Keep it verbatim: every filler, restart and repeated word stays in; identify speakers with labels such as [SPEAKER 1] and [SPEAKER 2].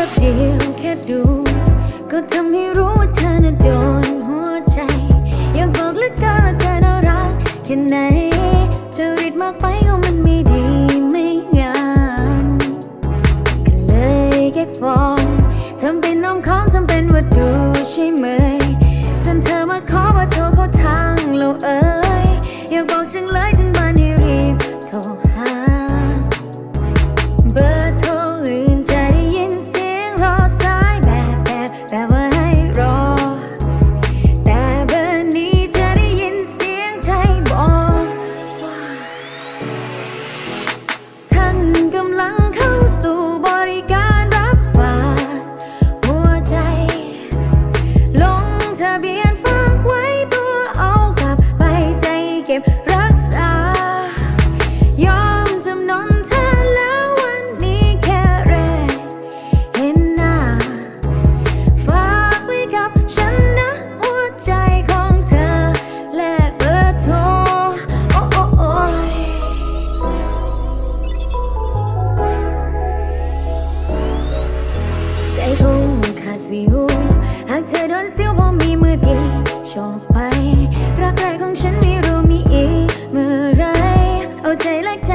[SPEAKER 1] รักเดียวแค่ดูก็ทำให้รู้ว่าเธอน่ะโดนหัวใจอยากบอกเหลือเกินว่าเธอน่ารักแค่ไหนจะรีดมากไปก็มันไม่ดีไม่งามก็เลยแยกฟองทำเป็นน้องของทำเป็นว่าดูใช่ไหมจนเธอมาขอว่าโทรเข้าทางเราเอ่ยอยากบอกจังเลยถึงบ้านให้รีบโทรหาเบอร์โทรอื่นจะได้ยินเสียงรอสายแบบแบบแบบว่าให้รอแต่เบอร์นี้จะได้ยินเสียงใจบอกว่าท่านกำลังเข้าสู่บริการรับฝากหัวใจลงทะเบียนฝากไว้ตัวเอากลับไปใจเก็บรักษายอมจำนนเธอแล้ววันนี้แค่แรกเห็นหน้าฝากไว้กับฉันนะหัวใจของเธอแลกเบอร์โทรโอ้โอ้โอ้ใจคงขาดวิวหากเธอโดนเสียวเพราะมีมือดีชอบไปรักแรกของฉันไม่รู้มีอีกเมื่อไรเอาใจแลกใจ